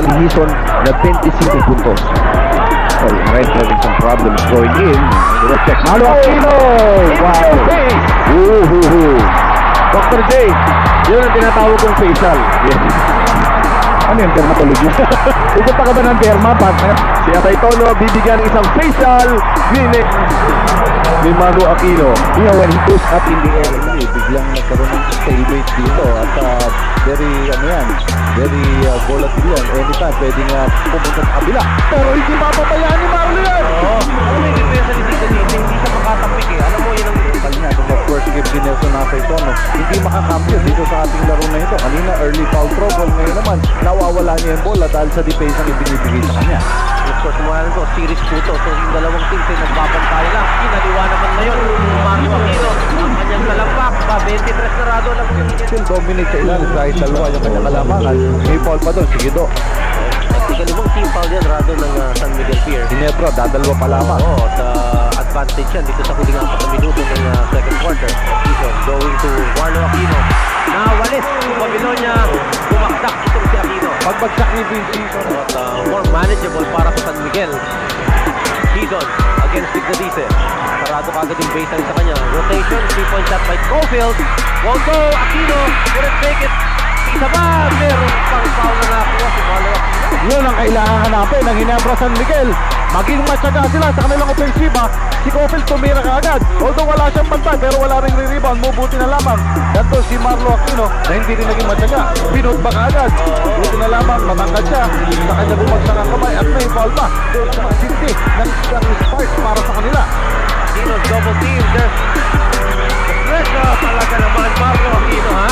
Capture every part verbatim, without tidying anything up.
Hison na twenty-six puntos. So, right, having some problems going in. Check. Marlo Aquino! Wow! Woohoo! Doctor J, yun ang tinatawag kong facial. Yes. Ano yung dermatology? Pupunta ka ba ng derma, partner? Si Atay Tono bibigyan ng isang facial clinic ni Marlo Aquino. You know, when he goes up in the air, eh, biglang nagkaroon ng stalemate dito. At uh, very, ano yan, very uh, volatile yan. Anytime, pwede nga pumunta sa kabila. Pero hindi mapabayaan ni Marlo yan! Oo. Alam mo yung depensa ni Tito dito, hindi siya makatampik eh. Alam mo yun ang depensa niya. Kung of-course, give si Nelson Atay Tono, hindi makakambyo dito sa ating laro na ito. Kanina, early foul trouble. Ngayon naman, nawawala niya yung bola dahil sa depensa ang ibinibigay sa kanya. Of course, mula nito, series po ito. So, yung dalawang teams ay nagbabantay lang. Kinaliwa naman ngayon. Marlo Aquino, ang kanyang talampak. Pa, twenty-three sarado lang po. Still dominate sa ilalim kahit dalawa yung kanyang kalamangan. May foul pa doon. Sige do. Ikalimang team foul yan, Rado ng uh, San Miguel Pier. Ginebra, dadalwa pa lamang. Oo, at uh, advantage yan dito sa huling apat na minuto ng uh, second quarter. Season going to Marlo Aquino. Nawalis, Babylonia, bumakdak itong si Aquino. Pagbagsak ni Season. At uh, more manageable para sa San Miguel. Season against Tigadice. Sarado kagad yung baseline sa kanya. Rotation, three-point shot by Cofield. Won't go, Aquino, couldn't make it. Isa ba? Meron pang foul na nakuha si Marlo Aquino. Yun ang kailangan hanapin ng Ginebra San Miguel. Maging matyaga sila sa kanilang ofensiba. Si Cofield tumira kaagad. Although wala siyang bantay pero wala ring re-rebound. Mabuti na lamang. Ganto si Marlo Aquino na hindi rin naging matyaga. Pinot ba kaagad? Buti na lamang matangkad siya. Sa kanya bumagsak ang kamay at may foul pa. Doon sa mga sinti ng sparks para sa kanila. Aquino's double team. There's pressure talaga naman Marlo Aquino, ha?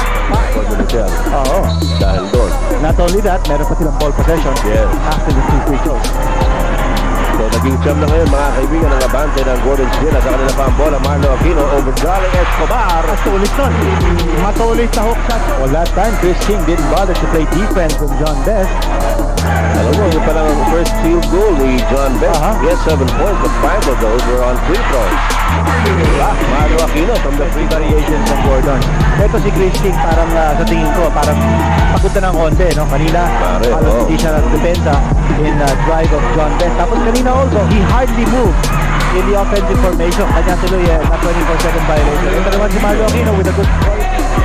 Oo. Dahil doon. Not only that, meron pa silang ball possession. Yes. After the two free throws. So, naging jam na ngayon mga kaibigan ng abante ng Gordon's Gin at sa kanila pa ang bola. Marlo Aquino over Jolly Escobar. Matulis nun. Matulis sa hook shot. Well, that time, Chris King didn't bother to play defense with John Best. Alam mo, yun pa lang ang first field goal ni John Best. Uh-huh. He has seven points, but five of those were on free throws. Ah, Marlo Aquino from the free variations ng Gordon. Ito si Chris King parang uh, sa tingin ko, parang pakunta ng konti, no? Kanina, Pare, halos oh. hindi siya nagdepensa in uh, drive of John Best. Tapos kanina also, he hardly moved in the offensive formation. Kanya tuloy eh, na twenty-four second violation. Ito naman si Marlo Aquino with a good play.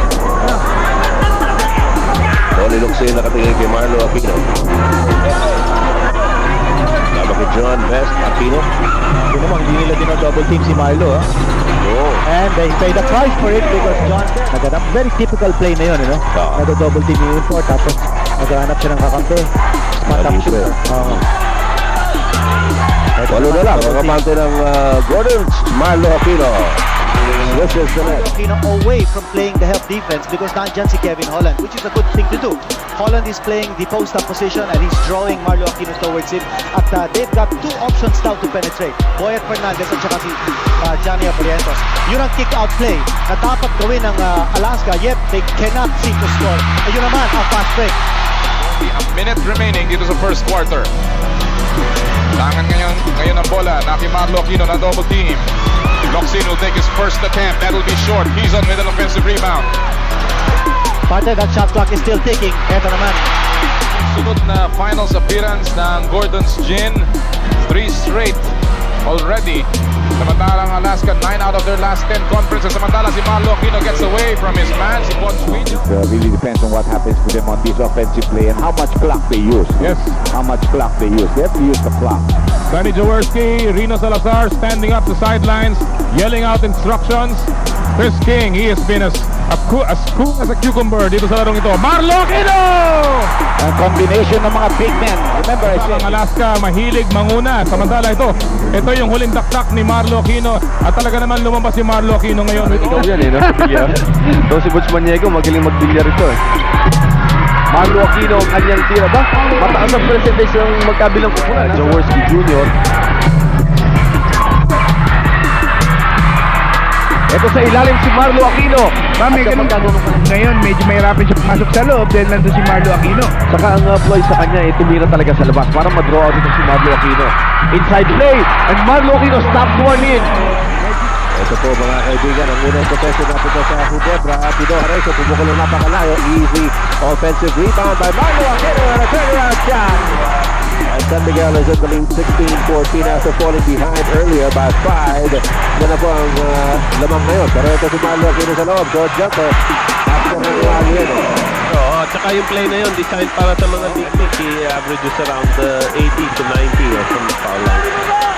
Tony Luxay nakatingin kay Marlo Aquino. Lama kay John Best, Aquino. Yun naman, hindi nila din double team si Marlo. Ha? Oh. And they paid the price for it because John Best naghanap. Very typical play na yun, you know? Uh-huh. Nado-double team yung import tapos naghanap siya ng kakampi. Spot up shooter. Uh, Walo na lang, ang kapante ng uh, Gordon, Marlo Aquino. This is the net. Aquino away from playing the help defense because nandyan si Kevin Holland, which is a good thing to do. Holland is playing the post-up position and he's drawing Marlo Aquino towards him. At uh, they've got two options now to penetrate. Boyet Fernandez at saka si uh, Johnny Aborientos. Yun ang kick-out play na dapat gawin ng uh, Alaska, yet they cannot seem to score. Ayun naman, ang fast break. A minute remaining dito sa first quarter. Tangan ngayon, ngayon ang bola. Naki Marlo Aquino na double team. Loxin will take his first attempt. That'll be short. He's on with an offensive rebound. Partner, that shot clock is still ticking. Eto naman. Sunod na finals appearance ng Gordon's Gin. Three straight already. Samantalang Alaska, nine out of their last ten conferences. Samantala si Marlo Aquino gets away from his man. Si Bon Sweeney. It uh, really depends on what happens to them on this offensive play and how much clock they use. Yes. How much clock they use. They have to use the clock. Sonny Jaworski, Rino Salazar standing up the sidelines, yelling out instructions. Chris King, he has been as, as, cool, as cool as a cucumber dito sa larong ito. Marlo Aquino! Ang combination ng mga big men. Remember, I said, Ang Alaska, mahilig manguna. Samantala ito, ito yung huling dakdak ni Marlo Aquino. At talaga naman lumabas si Marlo Aquino ngayon. ikaw yan eh, no? Bilyar. Ito si Butch Maniego, magaling magbilyar ito eh. Marlo Aquino, ang kanyang tira ba? Mataas ang percentage ng magkabilang kupunan. Jaworski Junior Ito sa ilalim si Marlo Aquino. Mami, ganun. Ngayon, medyo mahirapin siya pumasok sa loob dahil nandun si Marlo Aquino. Saka ang uh, ploy sa kanya, eh, tumira talaga sa labas. Parang madraw out ito si Marlo Aquino. Inside play, and Marlo Aquino stops one in. Ito po mga kaibigan, ang unang possession natin po sa Ginebra. Pino Jarezo, pumukul na napakalayo. Easy offensive rebound by Marlo Aquino and a turnaround shot. And San Miguel is in the lead sixteen fourteen after falling behind earlier by five. Yan na po ang uh, lamang ngayon. Pero ito si Marlo Aquino sa loob. Short jumper. After na niya Aquino. Oo, at saka yung play na yun, design para sa mga big big. He averages around uh, eighty to ninety or from the foul line.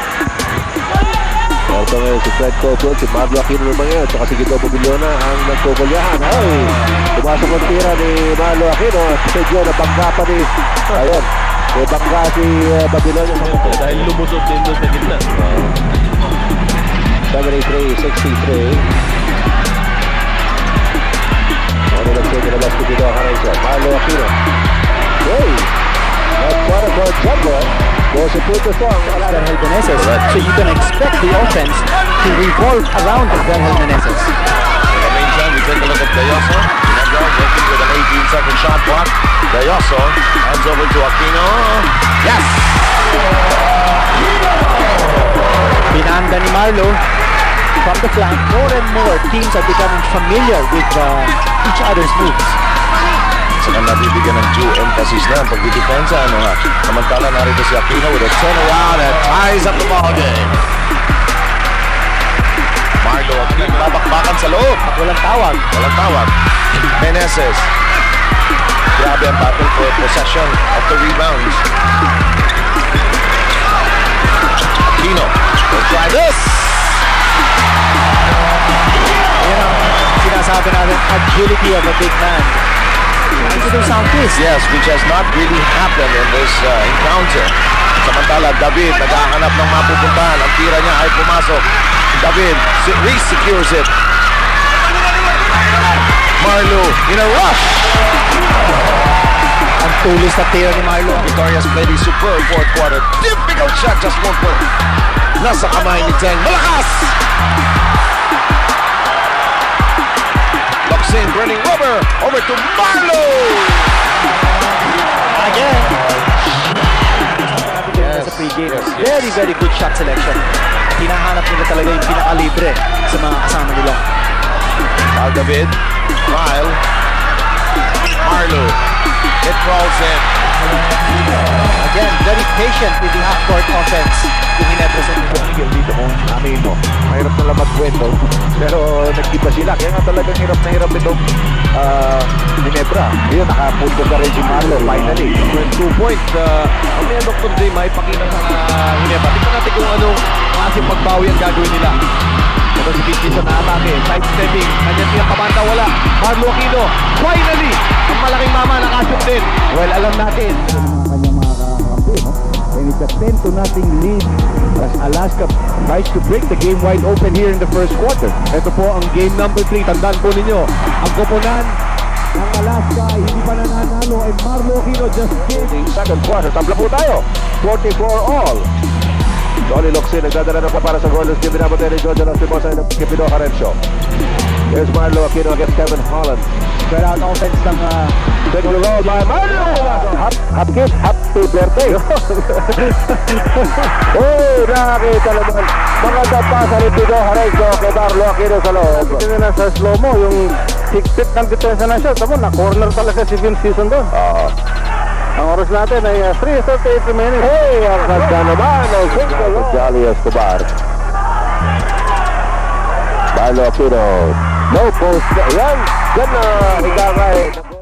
Ito ngayon si Fred Cofield, si Marlo Aquino naman ngayon, saka si Guido Mobiliona ang nagkukulyahan. Ay, tumasok ang tira ni Marlo Aquino, si Joe na bangga pa ni, ayun, may bangga si uh, Babilonia sa ito. Dahil lumusot din doon sa gitna. seventy-three sixty-three. Ano nag-check na labas si Guido Jarezo, Marlo Aquino. Hey! That's what a good jumper. Goes to put the song. Vergel Meneses. So you can expect the offense to revolve around Vergel Meneses. In the meantime, we take a look at Dayoso. Ginebra working with an eighteen second shot clock. Dayoso hands over to Aquino. Yes! Binanda ni Marlo from the flank. More and more teams are becoming familiar with uh, each other's moves. Saka nabibigyan ng due emphasis na ang pagdidepensa. Ano ha? Samantala narito si Aquino with a turnaround and ties up the ball game. Marlo Aquino babakbakan sa loob. Walang tawag. Walang tawag. Meneses. Grabe ang battle for possession of the rebounds. Aquino will try this. Yan ang sinasabi natin, agility of a big man. Into the sound piece. Yes, which has not really happened in this uh, encounter. Samantala, David naghahanap ng mapupuntahan. Ang tira niya ay pumasok. David re-secures it. Marlo in a rush. Ang tulis na tira ni Marlo. Victoria's played a superb fourth quarter. Difficult shot, just one point. Nasa kamay ni Teng. Malakas! In running rubber over to Marlo. Again. Yes, pre-game. Yes, yes. Very, very good shot selection. Hinahanap nila talaga yung pinakalibre sa mga kasama nila. Al David, Kyle, Marlo. It crawls in. Again, very patient with the half-court offense. Yung Ginebra sa Miguel dito mo, amin mo. Mahirap na lang magkwento. Pero nagkiba sila. Kaya nga talagang hirap na hirap itong uh, Ginebra. Yun, nakapunto ka rin si Marlo finally. two points. Uh, ang mga Doctor J, maipakita sa uh, Ginebra. Tingnan natin kung anong klaseng pagbawi ang gagawin nila. Pero si Pinky sa naatake. Side-stepping. Kanyang pinakabanda wala. Marlo Aquino. Finally! Ang malaking mama nakashoot din. Well, alam natin. Kanyang mga kakampi, no? And it's a ten to nothing lead as Alaska tries to break the game wide open here in the first quarter. Ito po ang game number three. Tandaan po ninyo. Ang koponan ng Alaska ay hindi pa nananalo. And Marlo Aquino just gave. The second quarter, tabla po tayo. forty-four all. Dolly Locsin, nagdadala na pa para sa Gordon's Gym. Binabatay ni George Alastimosa ng Pino Jarezo. Here's Marlo Aquino against Kevin Holland. Spread out offense ng uh, Big roll by Marlo! Hap, hap kiss, happy birthday! Oh, nakakita naman. Maganda pa sa ni Pino Jarezo kay Marlo Aquino sa loob. Ito na sa slow-mo, yung higpit ng detensa na shot. Tamo, na-corner talaga si Vince Season doon. Oo. Ang oras natin ay uh, three thirty-eight remaining. Hey, ang ganda naman ng single. Jolly Escobar. Marlo Aquino. No post. Yan. Yan na. Ika nga eh.